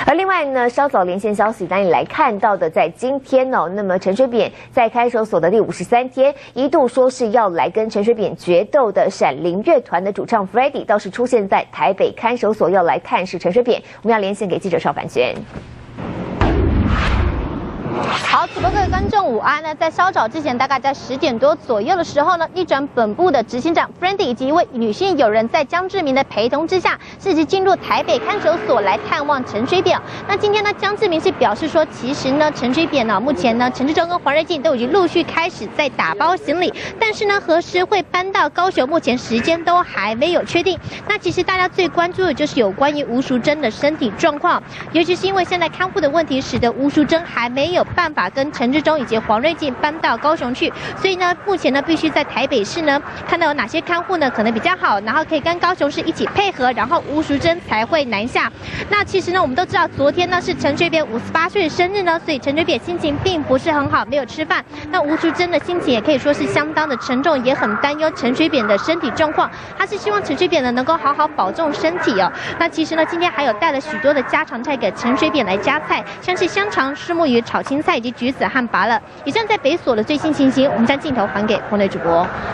而另外呢，稍早连线消息，当你来看到的，在今天哦，那么陈水扁在看守所的第53天，一度说是要来跟陈水扁决斗的闪灵乐团的主唱 Freddie， 倒是出现在台北看守所，要来探视陈水扁。我们要连线给记者邵凡轩。 好，主播各位观众午安呢，在稍早之前，大概在10点多左右的时候呢，一转本部的执行长 Freddie 以及一位女性友人在江志明的陪同之下，自己进入台北看守所来探望陈水扁。那今天呢，江志明是表示说，其实呢，陈水扁呢，目前呢，陈志忠跟黄瑞进都已经陆续开始在打包行李，但是呢，何时会搬到高雄，目前时间都还没有确定。那其实大家最关注的就是有关于吴淑珍的身体状况，尤其是因为现在看护的问题，使得吴淑珍还没有办法跟陈志忠以及黄瑞进搬到高雄去，所以呢，目前呢必须在台北市呢看到有哪些看护呢可能比较好，然后可以跟高雄市一起配合，然后吴淑珍才会南下。那其实呢，我们都知道昨天呢是陈水扁58岁的生日呢，所以陈水扁心情并不是很好，没有吃饭。那吴淑珍的心情也可以说是相当的沉重，也很担忧陈水扁的身体状况。他是希望陈水扁呢能够好好保重身体哦。那其实呢，今天还有带了许多的家常菜给陈水扁来加菜，像是香肠、虱目鱼、炒青菜以及橘子和芭乐。以上在北所的最新情形，我们将镜头还给国内主播。